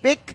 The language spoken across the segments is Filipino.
pick.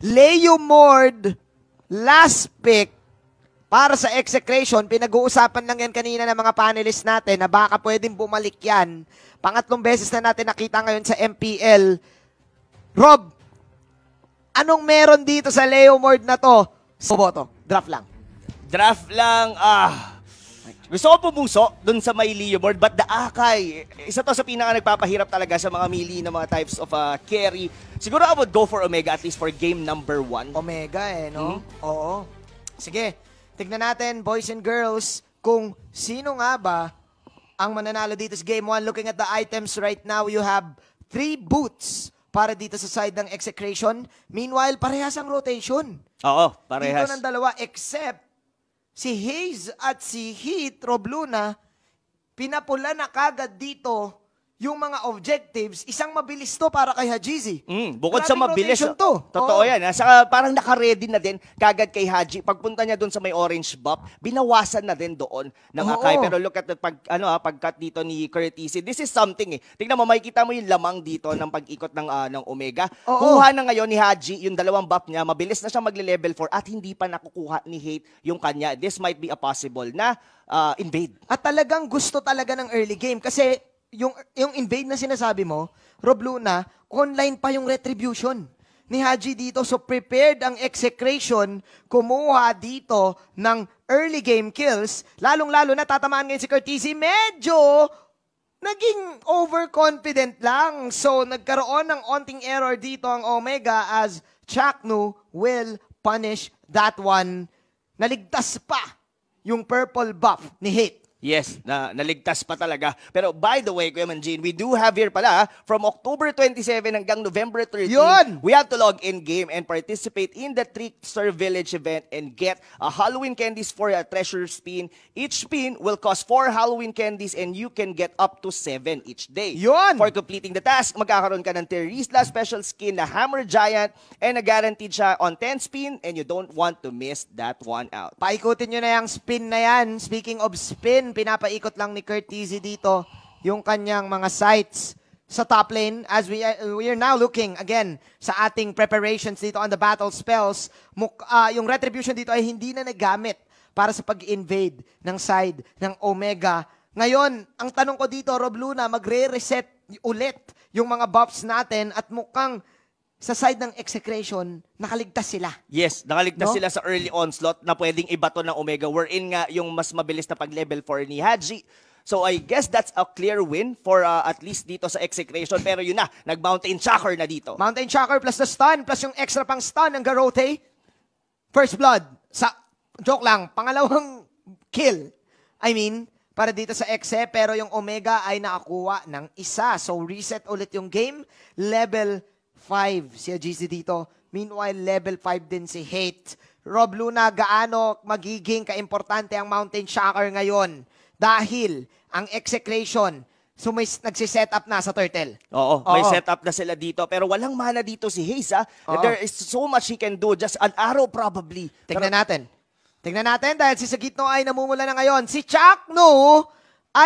Leomord, last pick para sa execration. Pinag-uusapan lang yan kanina ng mga panelists natin na baka pwedeng bumalik yan. Pangatlong beses na natin nakita ngayon sa MPL. Rob, anong meron dito sa Leomord na to? Boboto, draft lang. Draft lang, gusto ko pumuso dun sa may Leomord, but the Akai, isa to sa pinaka nagpapahirap talaga sa mga melee na mga types of carry. Siguro I would go for Omega at least for game number 1. Omega no? Oo. Sige, tignan natin, boys and girls, kung sino nga ba ang mananalo dito sa game 1. Looking at the items right now, you have 3 boots para dito sa side ng execration. Meanwhile, parehas ang rotation. Oo, parehas. Dito ng dalawa, except si Haze at si Heat, Rob Luna, pinapula na kagad dito yung mga objectives. Isang mabilis to para kay Hajizi. Bukod sa mabilis, to. Totoo yan. Saka parang naka-ready na din kagad kay Haji. Pagpunta niya doon sa may orange buff, binawasan na din doon ng Akai. Pero look at the pagkat dito ni Curtis. This is something eh. Tingnan mo, makikita mo yung lamang dito ng pag-ikot ng Omega. Kuha na ngayon ni Haji yung dalawang buff niya. Mabilis na siya magle-level 4 at hindi pa nakukuha ni Hate yung kanya. This might be a possible na invade. At talagang gusto talaga ng early game kasi yung invade na sinasabi mo, Rob Luna, online pa yung retribution ni Haji dito. So prepared ang execration, kumuha dito ng early game kills. Lalong-lalo na tatamaan ngayon si Curtisi. Medyo naging overconfident lang. So nagkaroon ng onting error dito ang Omega as Chaknu will punish that one. Naligtas pa yung purple buff ni Hate. Yes, naligtas pa talaga. Pero by the way, Kuya Manjin, we do have here pala, from October 27 hanggang November 13, Yun! we have to log in game and participate in the Trickster Village event and get a Halloween candies for a treasure spin. Each spin will cost 4 Halloween candies and you can get up to 7 each day. Yun! For completing the task, magkakaroon ka ng Terisla special skin na Hammer Giant and na guaranteed siya on 10 spin and you don't want to miss that one out. Paikutin nyo na yung spin na yan. Speaking of spin, pinapaikot lang ni Curtisi dito yung kanyang mga sights sa top lane as we are now looking again sa ating preparations dito on the battle spells. Yung retribution dito ay hindi na nagamit para sa pag-invade ng side ng Omega. Ngayon, ang tanong ko dito, Rob Luna, magre-reset ulit yung mga buffs natin at mukhang sa side ng execration, nakaligtas sila. Yes, nakaligtas sila sa early onslaught na pwedeng ibato ng Omega. Wherein nga yung mas mabilis na pag-level 4 ni Haji. So I guess that's a clear win for at least dito sa execration. Pero yun na, nag-Mountain Shocker na dito. Mountain Shocker plus the stun, plus yung extra pang stun ng Garrote. First blood. Joke lang, pangalawang kill. I mean, para dito sa Exe, pero yung Omega ay nakakuha ng isa. So reset ulit yung game. Level 5 si Ajizi dito. Meanwhile, level 5 din si Hate. Rob Luna, gaano magiging kaimportante ang Mountain Shocker ngayon? Dahil ang execration, so may nagsiset up na sa Turtle. Oo, may setup na sila dito. Pero walang mana dito si Haze, ha? There is so much he can do. Just an arrow probably. Tignan natin. Tignan natin dahil si Sagitno ay namumula na ngayon. Si Chaknu ay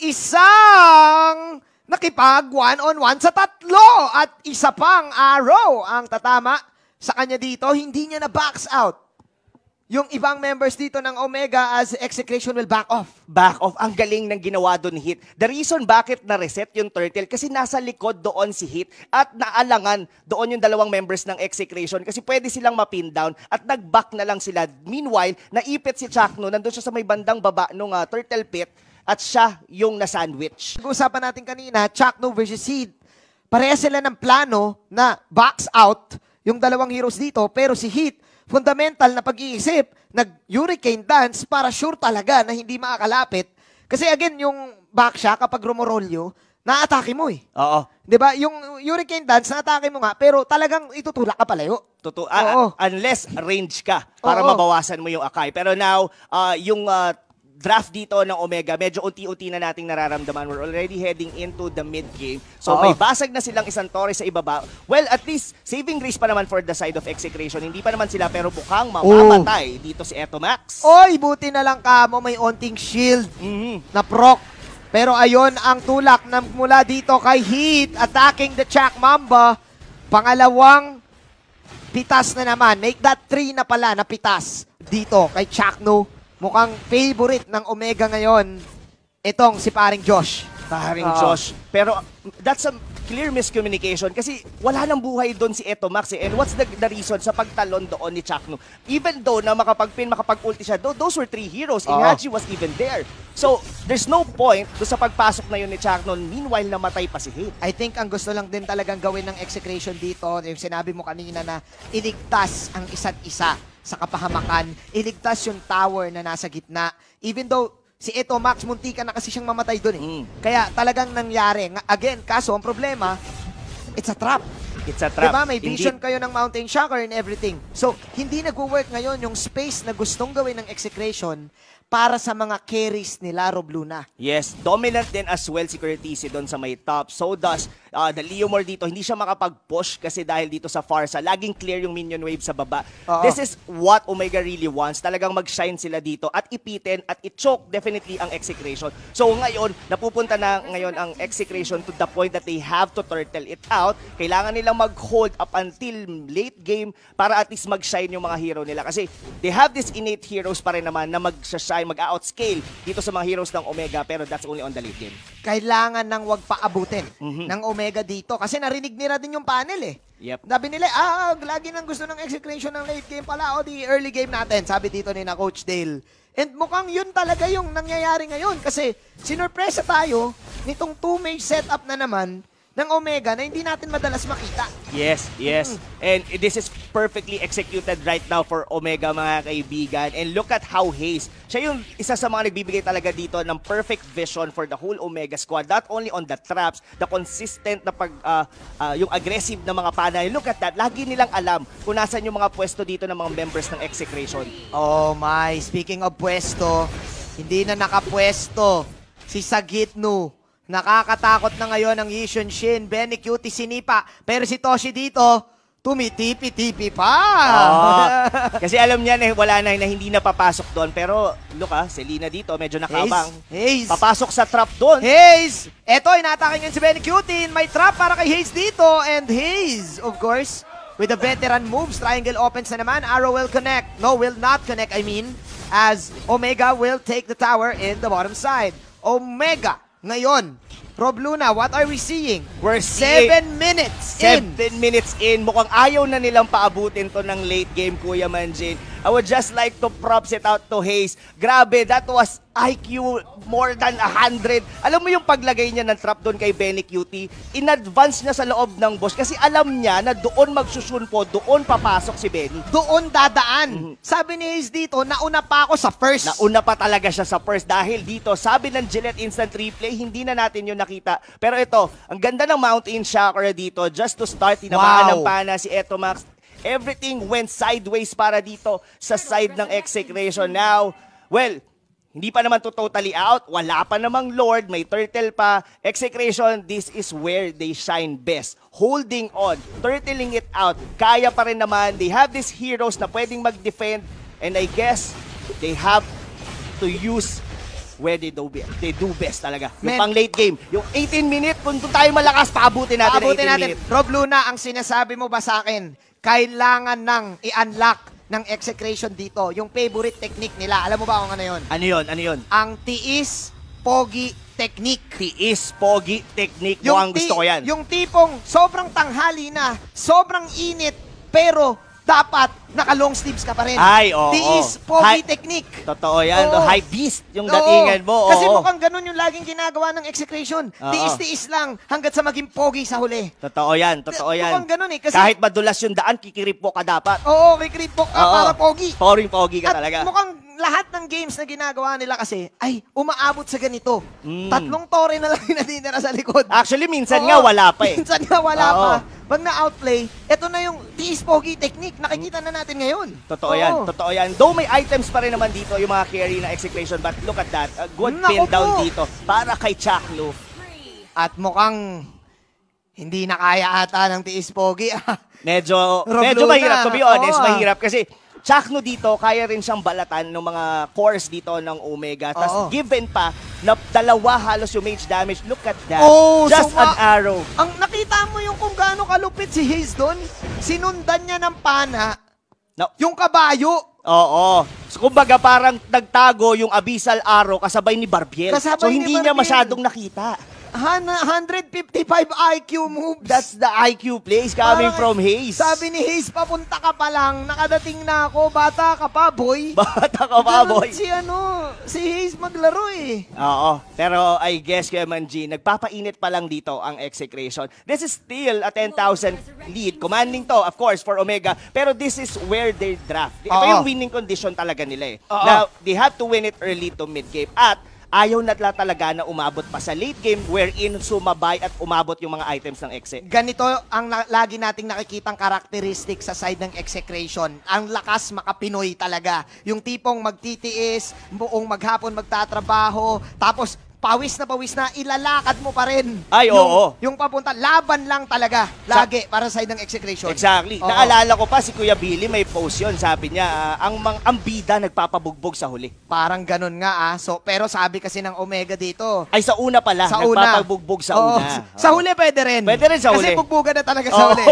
mag-isang nakipag one-on-one sa tatlo at isa pang arrow ang tatama sa kanya dito. Hindi niya na backs out yung ibang members dito ng Omega as execution will back off. Back off. Ang galing ng ginawa doon Hit. The reason bakit na-reset yung Turtle kasi nasa likod doon si Hit at naalangan doon yung dalawang members ng execution kasi pwede silang mapin down at nag-back na lang sila. Meanwhile, naipit si Chaknu. Nandun siya sa may bandang baba ng Turtle Pit at siya yung na-sandwich. Pag-uusapan natin kanina, Chaknu versus Heat. Pareha sila ng plano na box out yung dalawang heroes dito pero si Heat fundamental na pag-iisip, nag-hurricane dance para sure talaga na hindi makakalapit. Kasi again, yung back siya, kapag rumorolyo, na-atake mo eh. Oo. Diba? Yung hurricane dance, na-atake mo nga, pero talagang itutulak ka palayo. Totoo. Unless range ka para mabawasan mo yung Akai. Pero now, yung draft dito ng Omega, medyo unti-unti na nating nararamdaman. We're already heading into the mid-game. So may basag na silang isang Torres sa ibaba. Well, at least, saving grace pa naman for the side of execration. Hindi pa naman sila, pero mukhang mamamatay dito si Eto Max. Oy, buti na lang kamo, may onting shield na proc. Pero ayon ang tulak na mula dito kay Heat, attacking the Chak Mamba. Pangalawang pitas na naman. Make that 3 na pala na pitas dito kay Chakno. Mukhang favorite ng Omega ngayon itong si paring Josh. Paring Josh. Pero that's a clear miscommunication kasi wala nang buhay doon si Etomax eh. And what's the reason sa pagtalon doon ni Chakno? Even though na makapag-pin, makapag-ulti siya, those were 3 heroes. And Haji was even there. So, there's no point doon sa pagpasok na yun ni Chakno. Meanwhile, namatay pa si Hate. I think ang gusto lang din talagang gawin ng Execration dito, yung sinabi mo kanina na iligtas ang isa't isa sa kapahamakan, iligtas yung tower na nasa gitna. Even though si Etomax, muntikan na kasi siyang mamatay doon eh. Kaya talagang nangyari. Again, kaso ang problema, it's a trap. It's a trap. Diba? May vision kayo ng Mountain Shocker and everything. So, hindi nag-work ngayon yung space na gustong gawin ng Execration para sa mga carries nila, Rob Luna. Yes, dominant din as well si Curtisi doon sa may top. So does the Leomore dito, hindi siya makapag-push kasi dahil dito sa Farsa, laging clear yung minion wave sa baba. This is what Omega really wants. Talagang mag-shine sila dito at ipitin at i-choke definitely ang Execration. So ngayon, napupunta na ngayon ang Execration to the point that they have to turtle it out. Kailangan nilang mag-hold up until late game para at least mag-shine yung mga hero nila. Kasi they have this innate heroes pa rin naman na mag-shine, mag-outscale dito sa mga heroes ng Omega, pero that's only on the late game. Kailangan nang wag paabutin ng Omega dito kasi narinig nila din yung panel eh. Yep. Sabi nila, lagi nang gusto ng Execration ng late game pala o di early game natin, sabi dito ni na Coach Dale. And mukhang yun talaga yung nangyayari ngayon kasi sinurpresa tayo nitong 2-mage setup na naman ng Omega na hindi natin madalas makita. Yes, yes. And this is perfectly executed right now for Omega, mga kaibigan. And look at how Haze, siya yung isa sa mga nagbibigay talaga dito ng perfect vision for the whole Omega squad. Not only on the traps, the consistent na yung aggressive na mga panay. Look at that. Lagi nilang alam kung nasan yung mga pwesto dito ng mga members ng Execration. Oh my, speaking of pwesto, hindi na nakapwesto si Sagitnu. Nakakatakot na ngayon ang Yishun Shin, Benny Cutie sinipa, pero si Toshi dito, tumitipi-tipi pa. Kasi alam niya na wala na hindi na papasok doon. Pero look Selena dito, medyo nakabang. Haze. Papasok sa trap doon. Haze! Eto, inatake ngayon si Benny Cutie. May trap para kay Haze dito. And Haze, of course, with the veteran moves, triangle opens na naman. Arrow will connect. No, will not connect, I mean. As Omega will take the tower in the bottom side. Omega ngayon, Rob Luna, what are we seeing? We're seeing 7 minutes in. 7 minutes in. Mukhang ayaw na nilang paabutin to ng late game, Kuya Manjin. I would just like to props it out to Haze. Grabe, that was IQ more than 100. Alam mo yung paglagay niya ng trap doon kay Benny Cutie? In-advance niya sa loob ng boss kasi alam niya na doon magsusun po, doon papasok si Benny. Doon dadaan. Sabi ni Haze dito, nauna pa ako sa first. Nauna pa talaga siya sa first dahil dito, sabi ng Gillette Instant Replay, hindi na natin yun nakita. Pero ito, ang ganda ng Mountain Chakra dito. Just to start, tinamaan ng pana si Etomax. Everything went sideways para dito sa side ng Execration. Now, well, hindi pa naman to totally out. Wala pa namang Lord. May turtle pa. Execration, this is where they shine best. Holding on. Turtling it out. Kaya pa rin naman. They have these heroes na pwedeng mag-defend. And I guess, they have to use where they do best talaga. Yung pang late game. Yung 18 minute, kung tayo malakas, paabutin natin Paabutin 18 natin. minutes. Rob Luna, ang sinasabi mo ba sa akin, kailangan nang i-unlock ng Execration dito, yung favorite technique nila. Alam mo ba kung ano yun? Ano yun? Ano yun? Ang tiis, pogi, technique. Tiis, pogi, technique. Mukhang gusto ko yan. Yung tipong sobrang tanghali na, sobrang init, pero dapat naka-long sleeves ka pa rin. Ay, oo. Tiis, pogi, technique. Totoo yan. Oo. High beast yung datingan mo. Kasi oo. mukhang ganun yung laging ginagawa ng Execration. Tiis-tiis lang hanggat sa maging pogi sa huli. Totoo yan. Totoo yan. Mukhang ganun eh. Kasi, Kahit madulas yung daan, kikiripo ka dapat. oo, kikripok ka para pogi. Pogi ka At talaga. mukhang lahat ng games na ginagawa nila kasi, ay, umaabot sa ganito. 3 tore na lang yung natitira sa likod. Actually, minsan Oo, nga wala pa eh. Minsan nga wala Oo. pa. Pag na-outplay, ito na yung tiis pogi technique. Nakikita na natin ngayon. Totoo Oo. yan. Totoo yan. Though may items pa rin naman dito yung mga carry na Execration, but look at that. A good Naku pin down po. dito para kay Chakno. At mukhang hindi na kaya ata ng tiis pogi. Medyo Rob Luna. mahirap. To be honest, Oo. mahirap kasi Chakno dito, kaya rin siyang balatan ng mga cores dito ng Omega. Oo. Tapos given pa na dalawa halos yung mage damage. Look at that. Oh, Just so an arrow. Ang nakita mo yung kung gaano kalupit si Haze doon, sinundan niya ng pana No. yung kabayo. Oo. So, kumbaga parang nagtago yung Abyssal Arrow kasabay ni Barbiel. Kasabay So ni hindi niya Barbiel. masyadong nakita. 155 IQ moves. That's the IQ plays coming Parang from Haze. Sabi ni Haze, papunta ka pa lang, nakadating na ako, bata ka pa, boy. Bata ka pa, Ganun boy. si Haze maglaro eh. Oo. Pero I guess, Kuya Manji, nagpapainit pa lang dito ang execration. This is still a 10,000 lead. Commanding to, of course, for Omega. Pero this is where they draft. Ito Oo. yung winning condition talaga nila eh. Oo. Now, they have to win it early to mid-game. At ayaw na talaga na umabot pa sa late game wherein sumabay at umabot yung mga items ng Exe. Ganito ang lagi nating nakikitang karakteristik sa side ng execration. Ang lakas makapinoy talaga. Yung tipong magtitiis, buong maghapon magtatrabaho, tapos pawis na ilalakad mo pa rin. Ay, oo. Yung papunta, laban lang talaga. Lagi para sa side ng execration. Exactly. Oo. Naalala ko pa si Kuya Billy, may post yun. Sabi niya, ang bida nagpapabugbog sa huli. Parang ganun nga So, pero sabi kasi ng Omega dito, Ay, sa una pala. sa una. Nagpapabugbog sa Oo, una. Sa huli pwede rin. Pwede rin sa Kasi huli. bugbugan na talaga sa Oo. huli.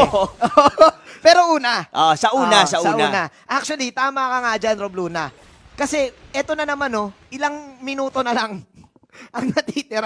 Pero una. Sa una. Actually, tama ka nga dyan, Rob Luna. Kasi, eto na naman, ilang minuto na lang ang natitira.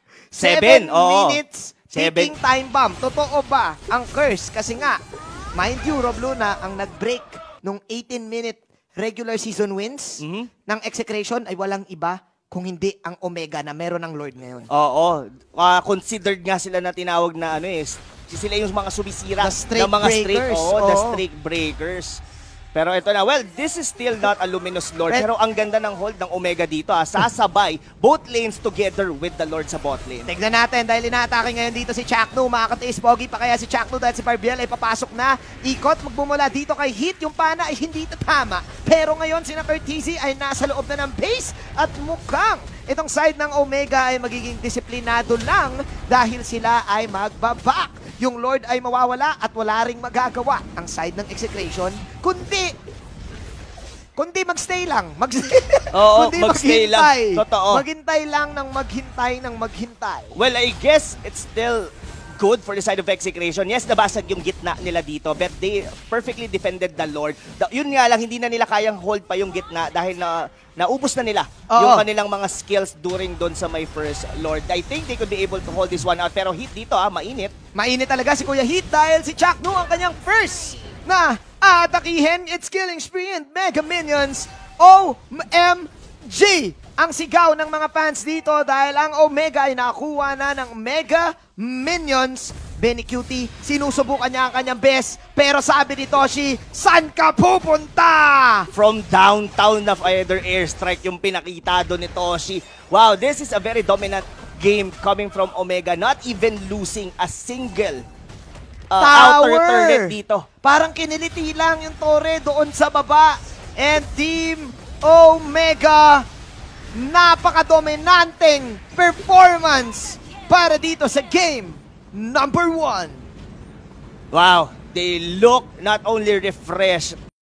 7 oo. minutes, 7. ticking time bomb. Totoo ba ang curse? Kasi nga, mind you, Rob Luna, ang nag-break nung 18-minute regular season wins ng execration ay walang iba kung hindi ang Omega na meron ng Lord ngayon. Oo. Considered nga sila na tinawag na sila yung mga sumisira The streak ng mga streak. breakers. Oo, the Oo. streak breakers. Pero ito na, well, this is still not a Luminous Lord. Pero ang ganda ng hold ng Omega dito. Sasabay both lanes together with the Lord sa bot lane. Tignan natin dahil inaatake ngayon dito si Chakno. Makakatiis pogi pa kaya si Chakno dahil si Barbiel ay papasok na. Ikot, magbumula dito kay Hit. Yung pana ay hindi tatama. Pero ngayon si Curtizy ay nasa loob na ng base at mukhang itong side ng Omega ay magiging disiplinado lang dahil sila ay magbabak. Yung Lord ay mawawala at wala ring magagawa ang side ng execration, kundi magstay lang. Oo, kundi magstay lang. maghintay. Totoo. Maghintay lang ng maghintay. Well, I guess it's still good for the side of execration. Yes, nabasag yung gitna nila dito, but they perfectly defended the Lord. Yun nga lang, hindi na nila kayang hold pa yung gitna dahil naubos na nila yung kanilang mga skills during doon sa my first Lord. I think they could be able to hold this one out. Pero Hit dito, mainit. Mainit talaga si Kuya Hit dahil si Chakno ang kanyang first na atakihin. It's killing spree and Mega Minions. OMG! Ang sigaw ng mga fans dito dahil ang Omega ay nakuha na ng Mega Minions. Benny Cutie, sinusubukan niya ang kanyang best. Pero sabi ni Toshi, saan ka pupunta? From downtown na either airstrike yung pinakita doon ni Toshi. Wow, this is a very dominant game coming from Omega. Not even losing a single outer turret dito. Parang kiniliti lang yung Torre doon sa baba. And Team Omega, napaka-dominanteng performance para dito sa game number 1. Wow, they look not only refreshed,